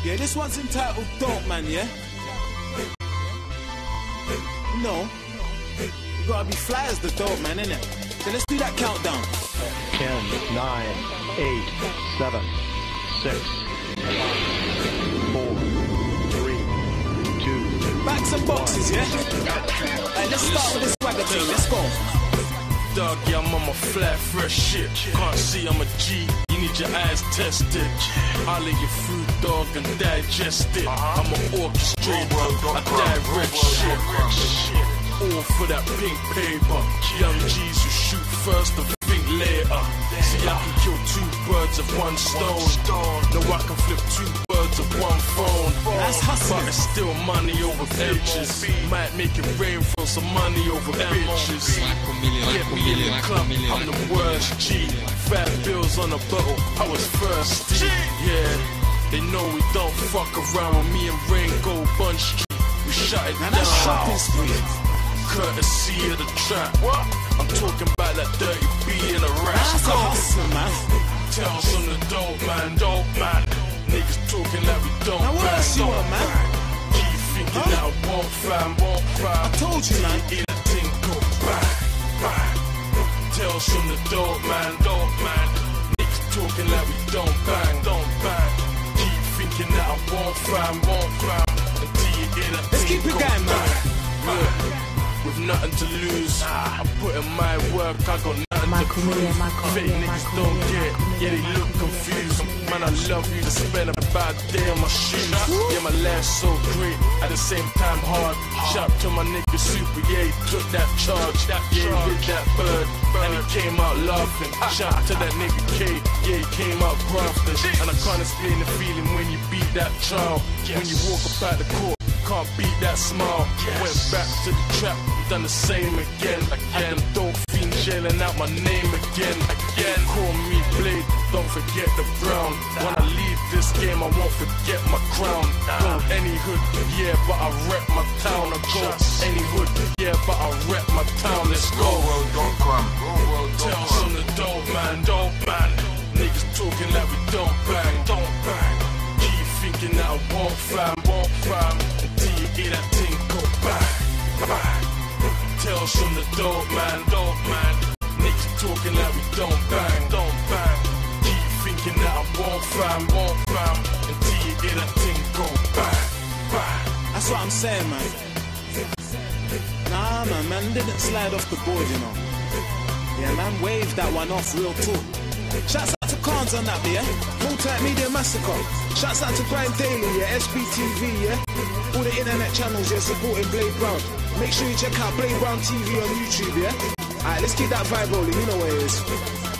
Yeah, this one's entitled Dope Man, yeah? No. You gotta be fly as the dope man, innit? So let's do that countdown. 10, 9, 8, 7, 6, 5, 4, 3, 2. Backs and boxes, yeah? Alright, let's start with this swagger thing, let's go. Dog, yeah, I'm on my flat, fresh shit. Can't see I'm a G, you need your eyes tested. I'll let you through, dog, and digest it. I'm an orchestrator, I direct shit. All for that pink paper. Young G's who shoot first and think later. See, I can kill two birds of one stone. No, I can flip two birds of one phone. That's hustling. But it's still money over bitches. Might make it rain, throw some money over bitches. Get me in the club, I'm the worst G. Fat bills on a bottle, I was thirsty. Yeah, they know we don't fuck around. When me and Rain go Bun Street, we shut it Now that's shopping down. spree. Courtesy of the trap. I'm talking about that dirty B in a rap. That's a hustle, man. Tales on the dope man. Niggas talking like we don't Now what bang, else you don't want, man? bang. Keep thinking that I won't fam. I told you, man. In a thing go bang, bang. Tales from the dope man. Niggas talking like we don't bang. Keep thinking that I won't fam. Until you hear that Let's thing keep it go going, man. bang. With nothing to lose, I put in my work, I got nothing to prove. Fake niggas don't get, yeah, they look confused. Man, I love you to spend a bad day on my shoes. Yeah, my life's so great, at the same time hard. Shout to my nigga Super, yeah, he took that charge. Yeah, he hit that bird, and he came out laughing. Shout to that nigga K, yeah, he came out grafting. And I can't explain the feeling when you beat that child. When you walk up out the court, can't beat that smile. Went back to the trap, done the same again. And them dope fiends yelling out my name again. Call me Blade, don't forget the brown. When I leave this game, I won't forget my crown. Go any hood, yeah, but I rep my town. I go any hood, yeah, but I rep my town. Let's go. Tales on the dope man. Niggas talking like we don't bang. Keep thinking that I won't fam. Until you hear that thing go bang. Tales from the dope man. Niggas talking like we don't bang. Keep thinking that I won't fam. Until you hear that thing go bang. That's what I'm saying, man. Nah, man didn't slide off the board, you know. Yeah, man waved that one off real talk. Shouts out to Khans on that, yeah? Full Time Media Massacre. Shouts out to Grind Daily, yeah? SBTV, yeah? All the internet channels, yeah, supporting Blade Brown. Make sure you check out Blade Brown TV on YouTube, yeah? Alright, let's keep that vibe rolling, you know what it is.